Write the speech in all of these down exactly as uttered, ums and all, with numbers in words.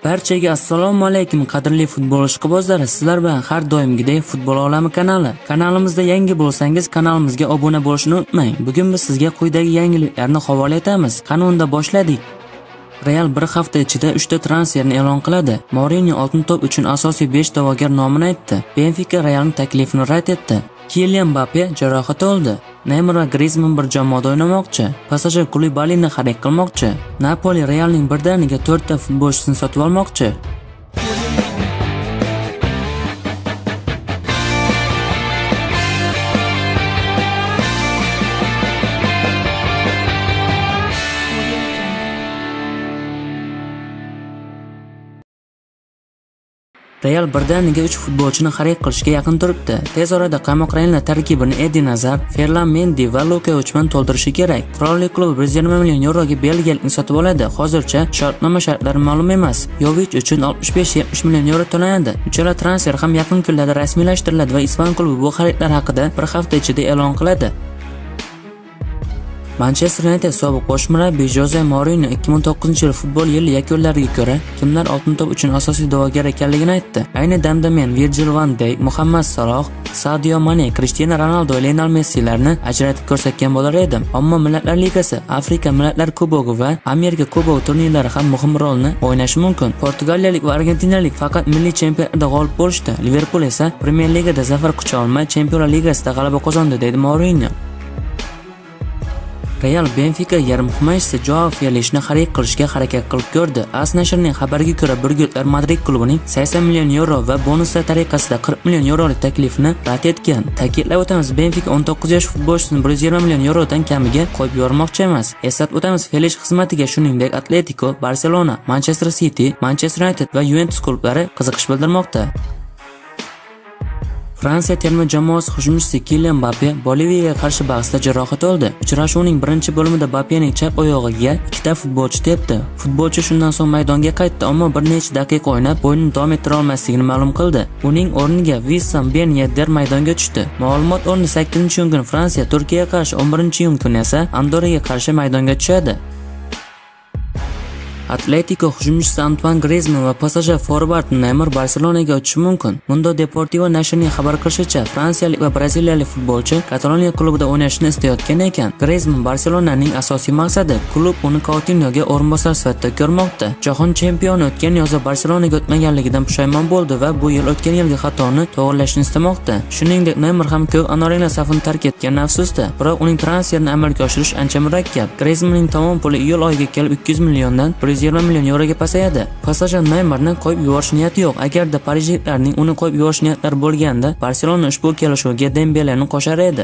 Barchaga assalomu alaykum qadrli futbol ishqibozlari, sizlar bilan har doimgidek Futbol olami kanali. Kanalimizda yangi bo'lsangiz, kanalimizga obuna bo'lishni unutmang. Bugun biz sizga quyidagi yangiliklarni havola etamiz. Qani unda boshladik. Real bir hafta ichida uchta transferni e'lon qiladi. Mourinho oltin to'p uchun asosiy besh da'vogar nomini aytdi. Benfica Realning taklifini rad etdi. Kylian Mbappe jarohat oldi. Neymar va Griezmann bir jamoada o'ynamoqchi. Passajer Koulibalyni xarid qilmoqchi. Napoli Realning birdaniga to'rtta futbolchisini sotib olmoqchi. Real birdaniga uch futbolchini xarid qilishga yaqin turibdi. Tez orada qamoq ranglar tarkibini Eden Hazard, Ferland Mendy va Luka Uchman to'ldirishi kerak. Qirollik klubi bir yuz yigirma million yevroga belgiyalikni sotib oladi. Hozircha shartnoma shartlari ma'lum emas. Yovich uchun oltmish besh yetmish million yevro to'lanadi. Uchala transfer ham yaqin kunlarda rasmiylashtiriladi va ispan klubi bu xaridlar haqida bir hafta ichida e'lon qiladi. Manchester United sobiq bosh murabbiy Jose Mourinho ikki ming to'qqizinchi yil futbol yili yakunlariga ko'ra kimlar oltin to'p uchun asosiy da'vogar ekanligini aytdi. Ayni damda men Virgil van Dijk, Muhammad Saloh, Sadio Mane, Cristiano Ronaldo va Lionel Messilarni ajratib ko'rsatgan bo'lar edim. Ammo Millatlar Ligasi, Afrika Millatlar Kubogi va Amerika Kubogi turnirlari ham muhim rolni o'ynashi mumkin. Portugaliyalik va argentinalik faqat milliy chempionatda g'olib bo'lishdi. Liverpool esa Premyer Ligada zafar qucha olmay, Chempionlar Ligasida g'alaba qozondi, dedi Mourinho. Real Benfica yarim himoyachisi Joao Felixni xarid qilishga harakat qilib ko'rdi. AS nashrining xabariga ko'ra, Burgutlar Madrid klubining sakson million yevro va bonuslar tariqasida qirq million yevrolik taklifini rad etgan. Ta'kidlab o'tamiz, Benfica o'n to'qqiz yosh futbolchisini bir yuz yigirma million yevrodan kamiga qo'yib yubormoqchi emas. Eslatib o'tamiz, Felix xizmatiga shuningdek Atletico, Barcelona, Manchester City, Manchester United va Juventus klublari qiziqish bildirmoqda. Fransiya terma jamoasi hujumchisi Kylian Mbappe Boliviyaga qarshi bahsda jarohat oldi. Uchrashuvning birinchi bo'limida Mbappening chap oyog'iga ikkita futbolchi tepdi. Futbolchi shundan so'ng maydonga qaytdi, ammo bir necha daqiqa o'ynab, o'yinni davom ettira olmasligini ma'lum qildi. Uning o'rniga Wissam Ben Yedder maydonga tushdi. Ma'lumot o'rni sakkizinchi iyun kuni Fransiya Turkiyaga qarshi, o'n birinchi iyun kuni esa Andorraga qarshi maydonga tushadi. Atletico hujumchisi Antoine Griezmann va passajer forvard Neymar Barselonaga o'tishi mumkin. Mundo Deportivo nashrining xabar qilishicha, fransiyalik va braziliyalik futbolchi Kataloniya klubida o'ynashni istayotgan ekan. Griezmann Barselonaning asosiy maqsadi, klub uni Coutinhoga o'rinbosar sifatida ko'rmoqda. Jahon chempioni o'tgan yozda Barselonaga o'tmaganligidan pushaymon bo'ldi va bu yil o'tgan yilgi xatoni to'g'rilashni istamoqda. Shuningdek, Neymar ham ko'k anoranglar safini tark etgan afsusda, biroq uning transferini amalga oshirish ancha murakkab. Griezmannning tomon puli iyul oyiga kelib ikki yuz milliondan bir yuz yigirma million yevroga pasayadi. Passajer Neymarni qo'yib yuborish niyati yo'q. Agarda parijliklarning uni qo'yib yuborish niyatlari bo'lganda, Barselona ushbu kelishuvga Dembeleni qo'shar edi.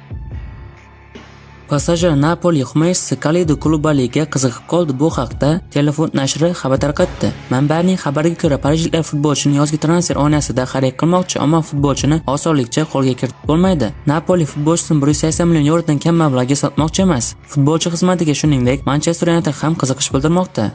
Passajer Napoli himoyachisi Kalidou Koulibalyga qiziqib qoldi. Bu haqda Telefon nashri xabar tarqatdi. Manbaning xabariga ko'ra, parijliklar futbolchini yozgi transfer oynasida xarid qilmoqchi, ammo futbolchini osonlikcha qo'lga kiritib bo'lmaydi. Napoli futbolchisini bir yuz sakson million yevrodan kam mablag'ga sotmoqchi emas. Futbolchi xizmatiga shuningdek Manchester United ham qiziqish bildirmoqda.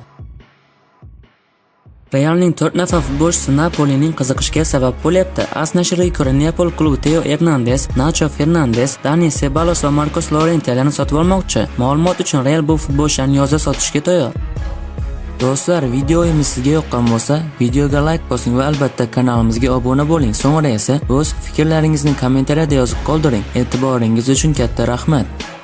Realning to'rt nafar futbolchisi Napolining qiziqishiga sabab bo'lyapti. AS nashriga ko'ra, Neapol klubi Teo Hernandez, Nacho Fernandes, Dani Ceballos va Marcos Llorentini sotib olmoqchi. Ma'lumot uchun Real bu futbolchilarni yozda sotishga tayyor. Do'stlar, videoyimiz sizga yoqqan bo'lsa, videoga like bosing va albatta kanalimizga obuna bo'ling. So'ngra esa o'z fikrlaringizni kommentariyada yozib qoldiring. E'tiboringiz uchun katta rahmat.